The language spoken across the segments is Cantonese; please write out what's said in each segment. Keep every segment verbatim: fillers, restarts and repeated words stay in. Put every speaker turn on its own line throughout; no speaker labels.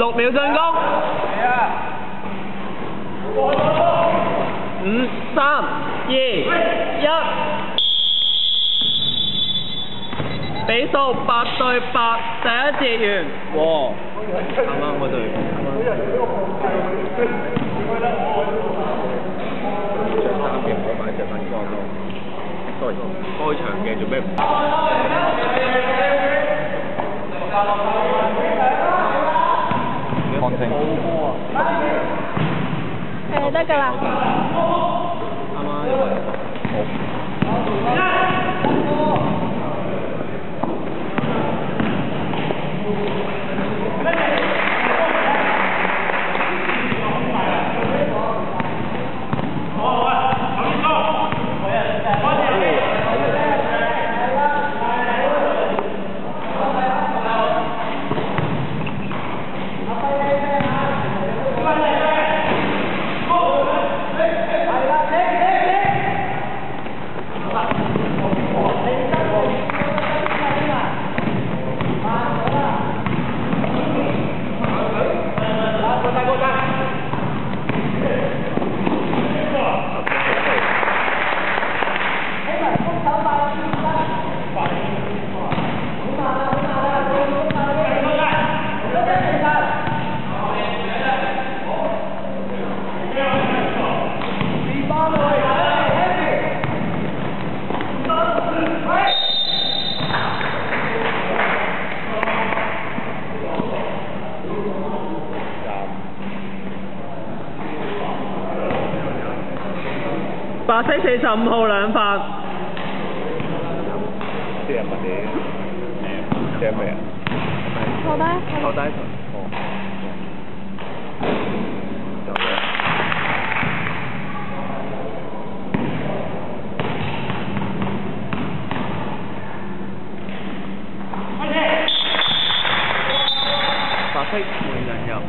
六秒進攻。五、三、二、一。比數八對八，第一節完。哇！啱啱嗰隊。着衫嘅唔好買隻粉光咯。sorry， 開場嘅做咩唔？乾淨。
誒得㗎啦。
啱啱因為好。白色四十五號兩發。
即係乜嘢？即係咩啊？
坐低。
坐低。
哦。
白色換人入。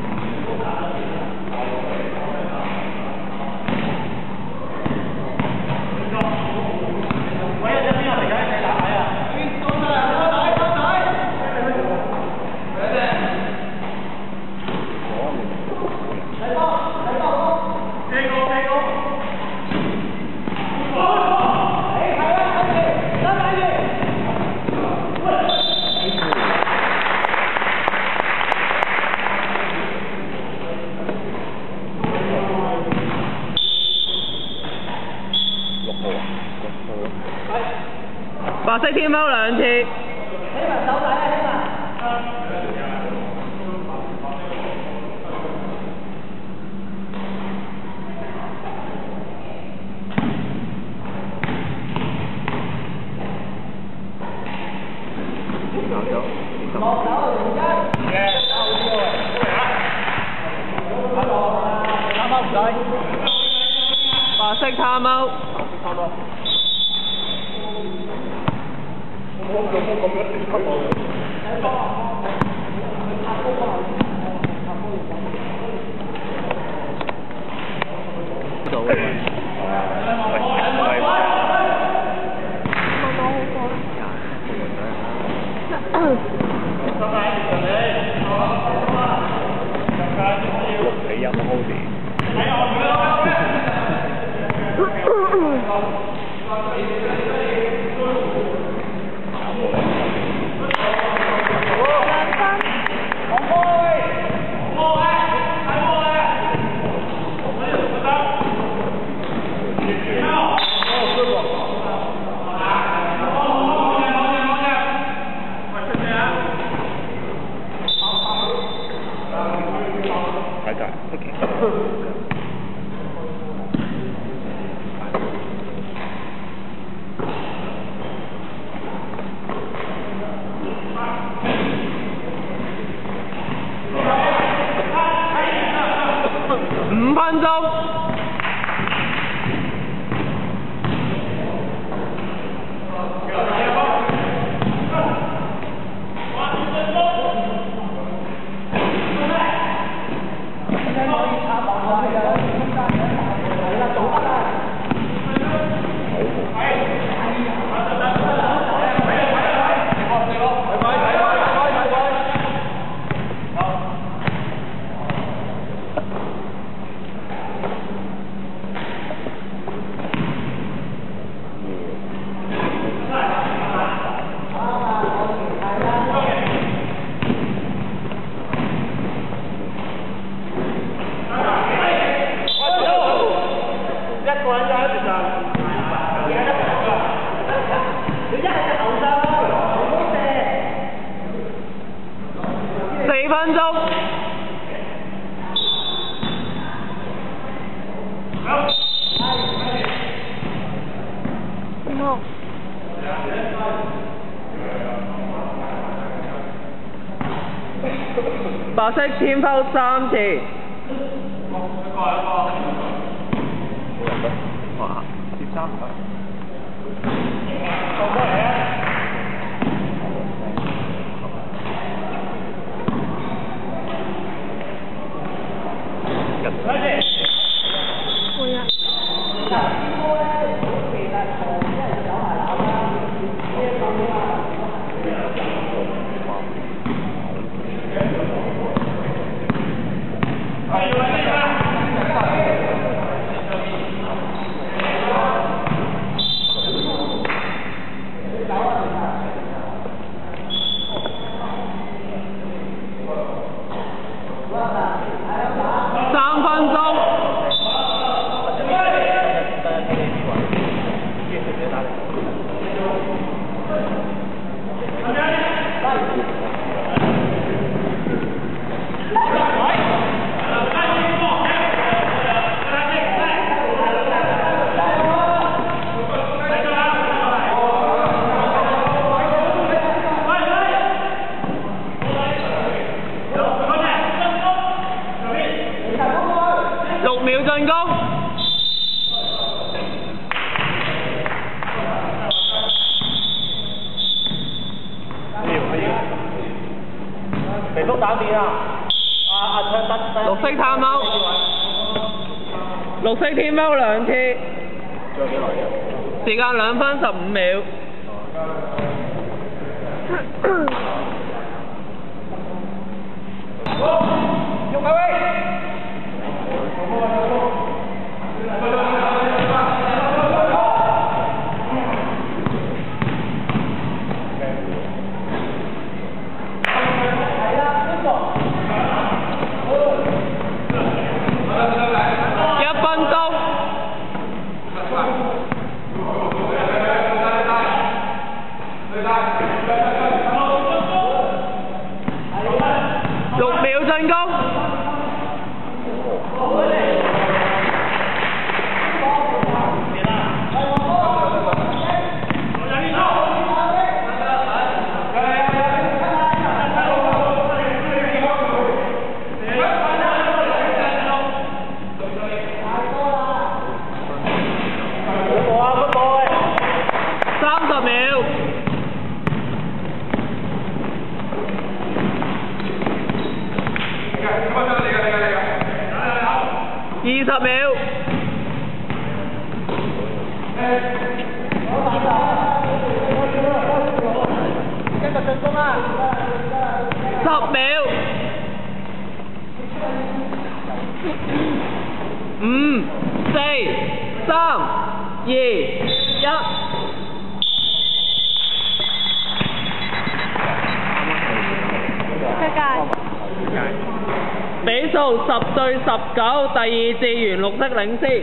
白色天貓兩次。起埋手仔啊！起埋。落手而家。貪貓唔使。白色貪貓。我有冇咁樣跌級我？做啊！六比一 hold 住。五分鐘。 四分鐘。
No。
白色天拋三次。哇！接三唔得。
會啊。
三分鐘。六秒進攻。
肥叔打邊啊！阿阿昌得。
綠色探貓。綠色天貓兩次。
仲有幾耐嘅？
時間兩分十五秒。
用埋位。
一分鐘。六秒進攻。三十秒。二十秒。
一個進攻啊！
十秒。五、四、三、二、一。
出界。
比數十對十九，第二志願綠色領先。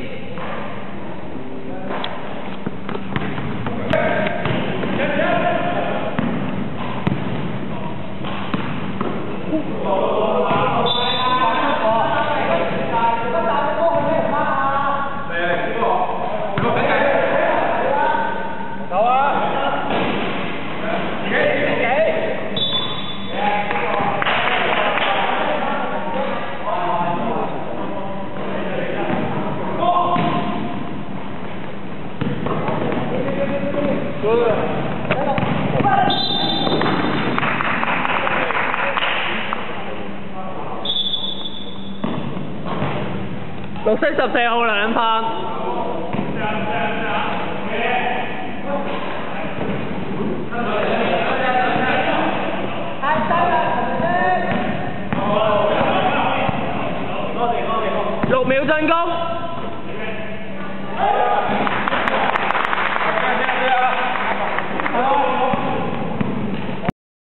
走啊！自己自己。
綠色十四號兩分。六秒進攻。